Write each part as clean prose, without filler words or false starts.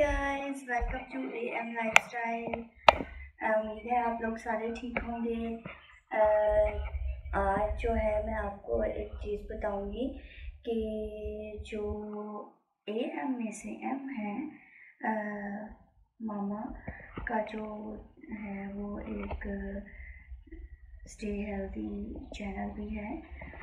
Guys, welcome to AM lifestyle. उम्मीद है आप लोग सारे ठीक होंगे। आज जो है मैं आपको एक चीज़ बताऊंगी कि जो AM में से M है, मामा का जो है वो एक स्टे हेल्दी चैनल भी है।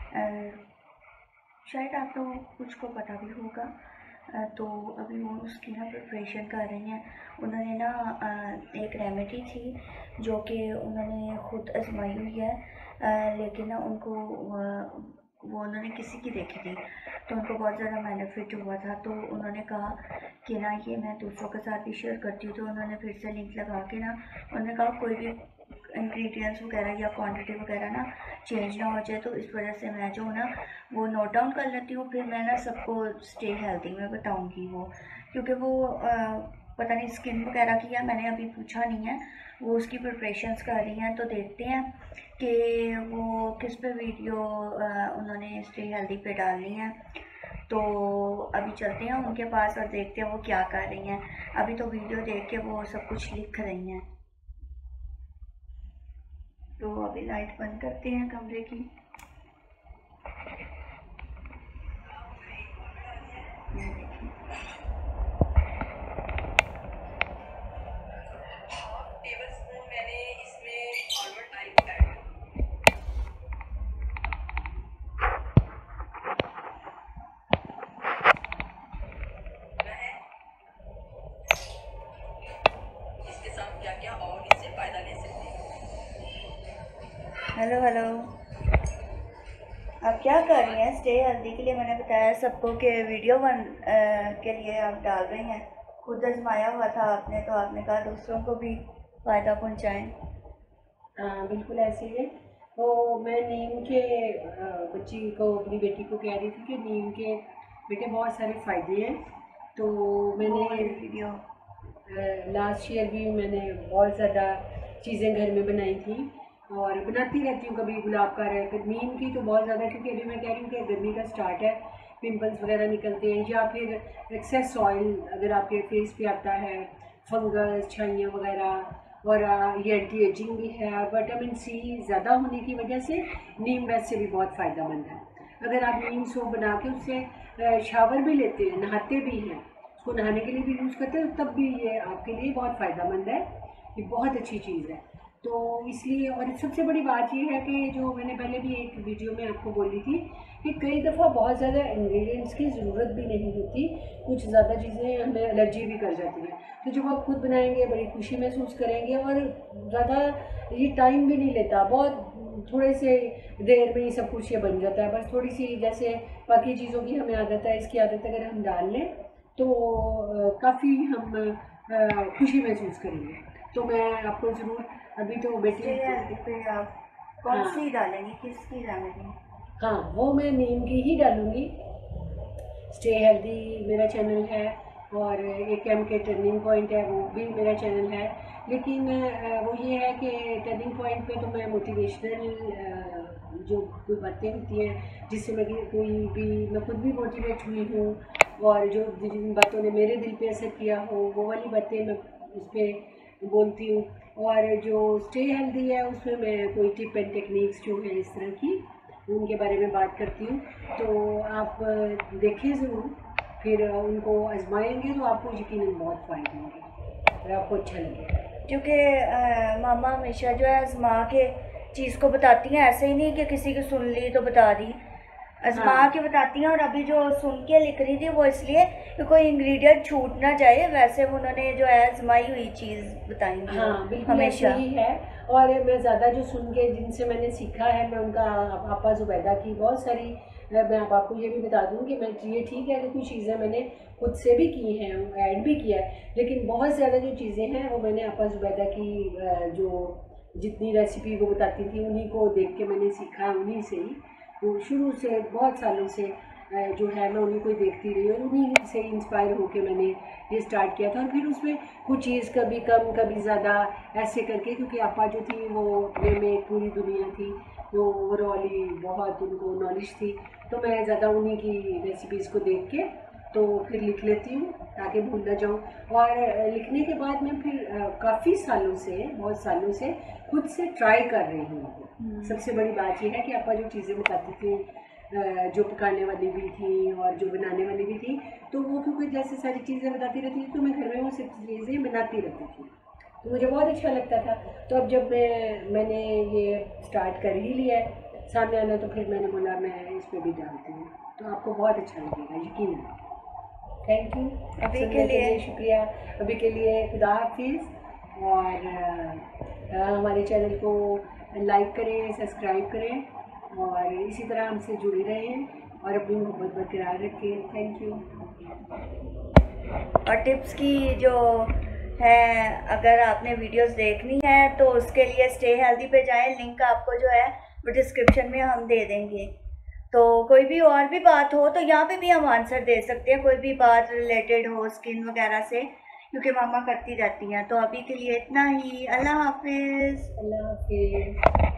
शायद आप लोगों को कुछ को पता भी होगा। तो अभी वो उसकी ना प्रिपरेशन कर रही हैं। उन्होंने ना एक रेमेडी थी जो कि उन्होंने ख़ुद आजमाई हुई है, लेकिन ना उनको वो उन्होंने किसी की देखी थी तो उनको बहुत ज़्यादा बेनिफिट हुआ था। तो उन्होंने कहा कि ना ये मैं दूसरों के साथ भी शेयर करती हूँ। तो उन्होंने फिर से लिंक लगा के ना उन्होंने कहा कोई भी इंग्रेडिएंट्स वगैरह या क्वांटिटी वगैरह ना चेंज ना हो जाए। तो इस वजह से मैं जो ना वो नोट डाउन कर लेती हूँ, फिर मैं ना सबको स्टे हेल्दी में बताऊँगी वो, क्योंकि वो पता नहीं स्किन वगैरह की है, मैंने अभी पूछा नहीं है। वो उसकी प्रिपरेशंस कर रही हैं, तो देखते हैं कि वो किस पे वीडियो उन्होंने स्टे हेल्दी पे डालनी है। तो अभी चलते हैं उनके पास और देखते हैं वो क्या कर रही हैं। अभी तो वीडियो देख के वो सब कुछ लिख रही हैं। तो अभी लाइट बंद करते हैं कमरे की। हेलो हेलो, आप क्या कर रही हैं? स्टे हेल्दी के लिए मैंने बताया सबको कि वीडियो के लिए आप डाल रही हैं। खुद आजमाया हुआ था आपने, तो आपने कहा दूसरों को भी फ़ायदा पहुंचाएं। बिल्कुल ऐसे ही है। तो मैं नीम के बच्ची को, अपनी बेटी को कह रही थी कि नीम के बेटे बहुत सारे फ़ायदे हैं। तो मैंने वीडियो लास्ट ईयर भी मैंने बहुत ज़्यादा चीज़ें घर में बनाई थी और बनाती रहती हूँ। कभी गुलाब का रह, नीम की तो बहुत ज़्यादा, क्योंकि अभी मैं कह रही हूँ कि गर्मी का स्टार्ट है, पिंपल्स वगैरह निकलते हैं, या फिर एक्सेस ऑयल अगर आपके फेस पे आता है, फंगस, छाइयाँ वगैरह, और ये एंटी एजिंग भी है। और विटामिन सी ज़्यादा होने की वजह से नीम वैसे भी बहुत फ़ायदेमंद है। अगर आप नीम सोप बना के उससे शावर भी लेते हैं, नहाते भी हैं, उसको नहाने के लिए भी यूज़ करते हैं, तब भी ये आपके लिए बहुत फ़ायदेमंद है। ये बहुत अच्छी चीज़ है। तो इसलिए, और सबसे बड़ी बात ये है कि जो मैंने पहले भी एक वीडियो में आपको बोली थी कि कई दफ़ा बहुत ज़्यादा इंग्रेडिएंट्स की ज़रूरत भी नहीं होती, कुछ ज़्यादा चीज़ें हमें एलर्जी भी कर जाती हैं। तो जब आप खुद बनाएंगे बड़ी खुशी महसूस करेंगे, और ज़्यादा ये टाइम भी नहीं लेता, बहुत थोड़े से देर में ही सब कुछ ये बन जाता है। बस थोड़ी सी, जैसे बाकी चीज़ों की हमें आदत है, इसकी आदत अगर हम डाल लें तो काफ़ी हम खुशी महसूस करेंगे। तो मैं आपको ज़रूर, अभी तो बेटी पे आप कौन सी डालेंगी, किसकी डालेंगी? हाँ, वो मैं नीम की ही डालूँगी। स्टे हेल्दी मेरा चैनल है, और एक एम के टर्निंग पॉइंट है, वो भी मेरा चैनल है। लेकिन वो ये है कि टर्निंग पॉइंट पे तो मैं मोटिवेशनल जो कोई बातें होती हैं जिससे मैं कोई भी, मैं खुद भी मोटिवेट हुई हूँ, और जो जिन बातों ने मेरे दिल पे असर किया हो वो वाली बातें मैं उस पर बोलती हूँ। और जो स्टे हेल्दी है उसमें मैं कोई टिप एंड टेक्निक्स जो है इस तरह की, उनके बारे में बात करती हूँ। तो आप देखें ज़रूर, फिर उनको आजमाएंगे तो आपको यकीनन बहुत फ़ायदे होंगे और आपको अच्छा लगेगा। क्योंकि मामा हमेशा जो है आजमा के चीज़ को बताती हैं, ऐसे ही नहीं कि किसी की सुन ली तो बता दी, आजमा के बताती हैं। और अभी जो सुन के लिख रही थी वो इसलिए कि कोई इंग्रेडिएंट छूट ना जाए, वैसे उन्होंने जो है आजमाई हुई चीज़ बताएंगी। हाँ, बिल्कुल हमेशा ऐसे ही है। और मैं ज़्यादा जो सुन के, जिनसे मैंने सीखा है, मैं उनका, आपा ज़ुबैदा की बहुत सारी, मैं आपको ये भी बता दूँ कि मैं, ये ठीक है कि कुछ चीज़ें मैंने खुद से भी की हैं, ऐड भी किया है, लेकिन बहुत ज़्यादा जो चीज़ें हैं वो मैंने आपा ज़ुबैदा की जो जितनी रेसिपी वो बताती थी उन्हीं को देख के मैंने सीखा है, उन्हीं से ही। तो शुरू से बहुत सालों से जो है मैं उन्हीं को ही देखती रही, और उन्हीं से इंस्पायर होकर मैंने ये स्टार्ट किया था। और फिर उसमें कुछ चीज़ कभी कम कभी ज़्यादा ऐसे करके, क्योंकि आपा जो थी वो अपने में एक पूरी दुनिया थी, वो ओवरऑल ही बहुत उनको नॉलेज थी, तो मैं ज़्यादा उन्हीं की रेसिपीज़ को देख के तो फिर लिख लेती हूँ ताकि भूल ना जाऊँ। और लिखने के बाद मैं फिर काफ़ी सालों से, बहुत सालों से खुद से ट्राई कर रही हूँ। सबसे बड़ी बात यह है कि आपा जो चीज़ें बताती थी, जो पकाने वाली भी थी और जो बनाने वाली भी थी, तो वो क्योंकि जैसे सारी चीज़ें बताती रहती थी तो मैं घर में वो सब चीज़ें बनाती रहती थी, तो मुझे बहुत अच्छा लगता था। तो अब जब मैंने ये स्टार्ट कर ही लिया है सामने आना, तो फिर मैंने बोला मैं इस पर भी डालती हूँ, तो आपको बहुत अच्छा लगेगा, यकीन है। थैंक यू, अभी के लिए शुक्रिया। अभी के लिए खुदा हाफिज़। और हमारे चैनल को लाइक करें, सब्सक्राइब करें और इसी तरह हमसे जुड़े रहें और अपनी मोहब्बत बरकरार रखें। Thank you. और टिप्स की जो है, अगर आपने वीडियोस देखनी है तो उसके लिए स्टे हेल्दी पे जाएं, लिंक आपको जो है वो डिस्क्रिप्शन में हम दे देंगे। तो कोई भी और भी बात हो तो यहाँ पे भी हम आंसर दे सकते हैं, कोई भी बात रिलेटेड हो स्किन वगैरह से, क्योंकि मामा करती रहती हैं। तो अभी के लिए इतना ही। अल्लाह हाफिज़। अल्लाह हाफिज़।